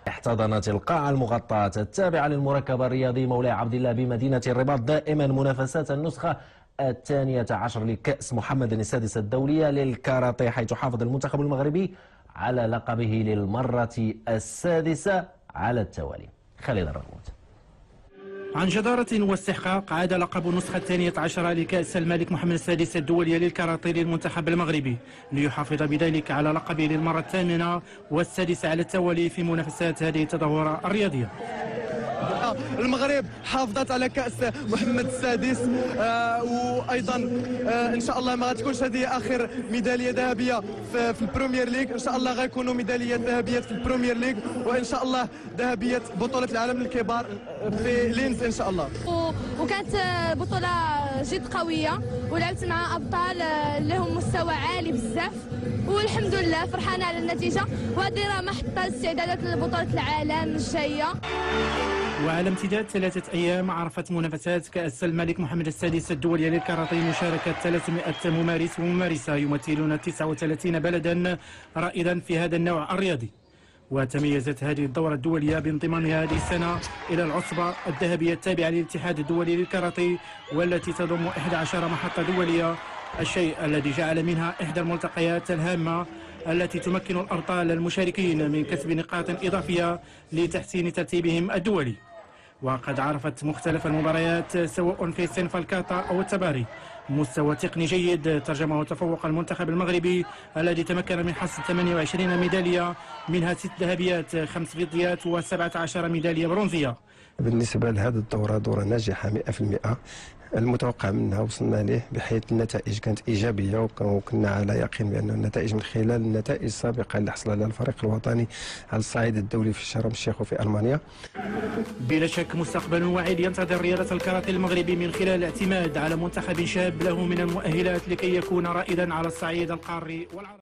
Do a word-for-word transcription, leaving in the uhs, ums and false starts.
احتضنت القاعة المغطاة التابعة للمركب الرياضي مولاي عبد الله بمدينة الرباط دائما منافسات النسخة الثانية عشر لكأس محمد السادس الدولية للكاراتيه، حيث حافظ المنتخب المغربي على لقبه للمرة السادسة على التوالي. خالد الرغوت. عن جدارة واستحقاق عاد لقب النسخة الثانية عشرة لكأس الملك محمد السادس الدولية للكاراتيه للمنتخب المغربي، ليحافظ بذلك على لقبه للمرة الثامنة والسادسة على التوالي في منافسات هذه التظاهرة الرياضية. المغرب حافظت على كأس محمد السادس، آه وايضا آه ان شاء الله ما غتكونش هذه اخر ميداليه ذهبيه في, في البريمير ليغ، ان شاء الله غيكونوا ميداليات ذهبيات في البريمير ليغ، وان شاء الله ذهبيه بطوله العالم للكبار في لينز ان شاء الله. وكانت بطوله جد قويه ولعبت مع ابطال لهم مستوى عالي بزاف، والحمد لله فرحانه على النتيجه، وهذه راه محطه استعدادات لبطوله العالم الجايه. وعلى امتداد ثلاثة أيام عرفت منافسات كأس الملك محمد السادس الدولية للكاراتيه مشاركة ثلاثمائة ممارس وممارسة يمثلون تسعة وثلاثين بلدا رائدا في هذا النوع الرياضي. وتميزت هذه الدورة الدولية بانضمامها هذه السنة إلى العصبة الذهبية التابعة للاتحاد الدولي للكاراتيه، والتي تضم إحدى عشرة محطة دولية، الشيء الذي جعل منها إحدى الملتقيات الهامة التي تمكن الأبطال المشاركين من كسب نقاط إضافية لتحسين ترتيبهم الدولي. وقد عرفت مختلف المباريات سواء في صنف الكاتا أو التباري مستوى تقني جيد ترجمه تفوق المنتخب المغربي الذي تمكن من حصد ثمانية وعشرين ميدالية، منها ست ذهبيات خمس فضيات وسبعة عشر ميدالية برونزية. بالنسبة لهذه الدورة دورة ناجحة مئة في المئة، المتوقع منها وصلنا له بحيث النتائج كانت إيجابية، وكنا على يقين بأن النتائج من خلال النتائج السابقة اللي حصل عليها الفريق الوطني على الصعيد الدولي في شرم الشيخ وفي ألمانيا. بلا شك مستقبل وعيد ينتظر رياضة الكاراتيه المغربي من خلال الاعتماد على منتخب شاب له من المؤهلات لكي يكون رائدا على الصعيد القاري والعربي.